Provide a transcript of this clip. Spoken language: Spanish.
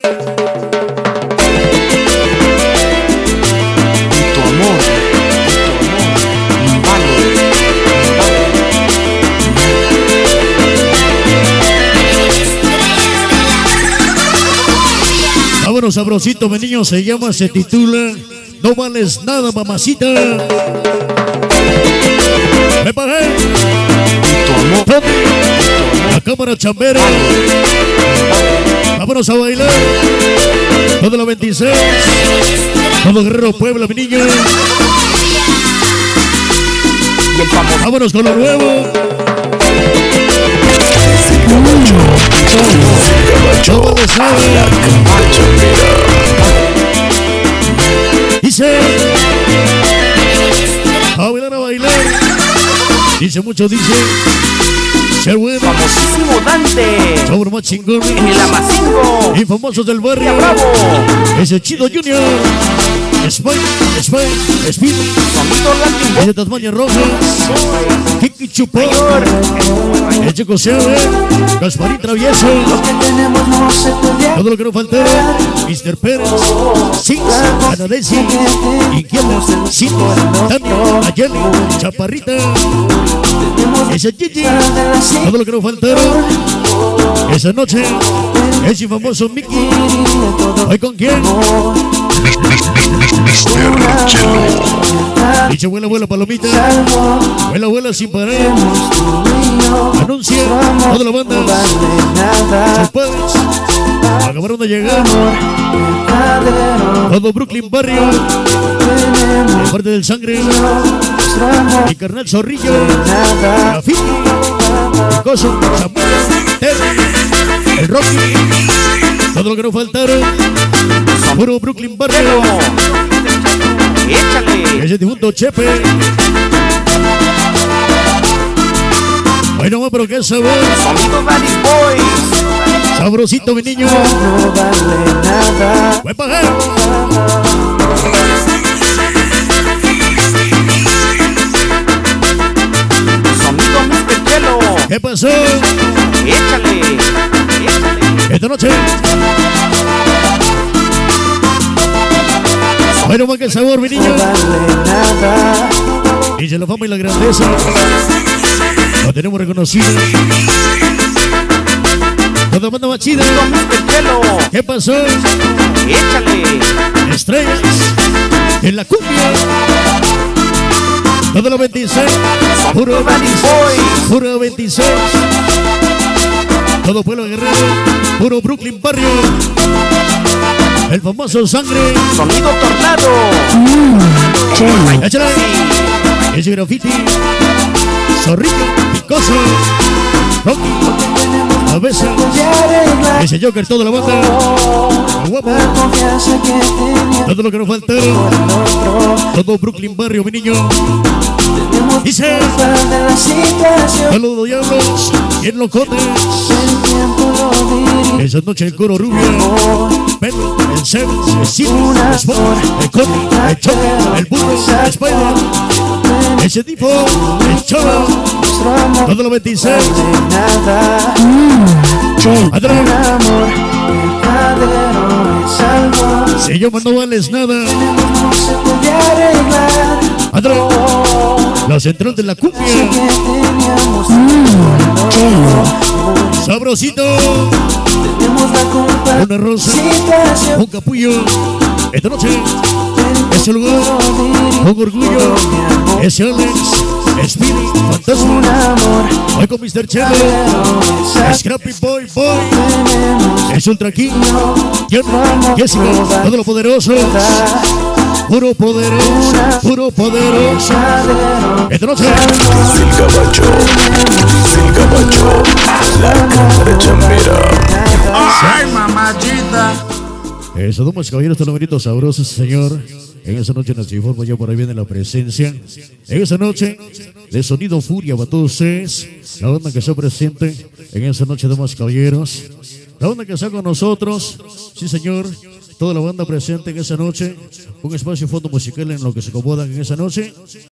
Vámonos, sabrosito, mi niño, se titula No Vales Nada, Mamacita. Me bajé. La cámara chambera. Vámonos a bailar. Todo la 26. Todo Guerrero Puebla, mi niño. Vámonos con lo nuevo. Dice a bailar, a bailar. Dice mucho, dice ser bueno. Famosísimo Dante. Sabor más chingón. En el Amacingo. Y famosos del barrio. Bravo. Ese Chido Junior. Speed. Sonido Latin. Es de Tasmania Roja. Kiki Chupón. El Chico Sebe. Gasparín Travieso. Todo lo que no faltó. Mr. Pérez. Six. Anadesi. Inquieto. Cito. Tania. Ayeli. Chaparrita. Ese Gigi. Todo lo que no faltó. Esa noche. Ese famoso Mickey. ¿Hoy con quién? Mr. Chelo. Dice vuela, vuela, palomita. Vuela, vuela sin parar. Anuncia toda la banda. Sus padres acabaron de llegar. Todo Brooklyn Barrio. De parte del Sangre. Mi carnal Zorrillo. Rafiki. Picoso. Samuel. Terry. El Rocky. Todo lo que no faltaron. Puro Brooklyn Barrio. Échale. Ese difunto Chepe. Bueno, pero qué sabor. Sonido Daddy Boys. Sabrosito, mi niño. No vale nada. Buen pagar. Sonido Mr. Chelo. ¿Qué pasó? Échale. Esta noche. Bueno, más que sabor, mi niño. No vale nada. Dice la fama y la grandeza. Lo tenemos reconocido. Toda banda más chida. Sonido Mr. Chelo. ¿Qué pasó? Échale. Estrellas en la cumbia. Todo lo 26. Puro 26. Puro 26. Todo pueblo guerrero. Puro Brooklyn Barrio. El famoso Sangre. Sonido Tornado. Échale. Ese graffiti. Zorrillo. Picoso. Rocky. La besa. Ese Joker, toda la banda. Guapo. Todo lo que nos falta. Todo Brooklyn Barrio, mi niño. Dice. Saludos, diablos. Y en locotes. Esa noche el coro rubio. Pedro, el Sebes, el Ciro, el Sport, el Cody, el Choco, el Burro, el Spider. Ese tipo, el Cholo. Todo lo 26. Atrás. Si yo no vales nada. Atrás. La central de la cumbia. Sabrosito. Una rosa. Un capullo. Esta noche. Ese lugar. Un orgullo. Ese Alex. Spirit. Fantasma. Hoy con Mr. Chelo. Scrappy Boy. Es Ultra King. Jessica. Todo lo poderoso. Puro poderoso. Puro poderoso. Esta noche. El Gabacho. La cámara chambera. Ay, mamachita. Eso, damas y caballeros, este numerito sabroso, señor. En esa noche nos informa ya por ahí viene la presencia. En esa noche de Sonido Furia para todos ustedes. La banda que está presente en esa noche, damas y caballeros. La banda que está con nosotros. Sí, señor. Toda la banda presente en esa noche. Un espacio fondo musical en lo que se acomodan en esa noche.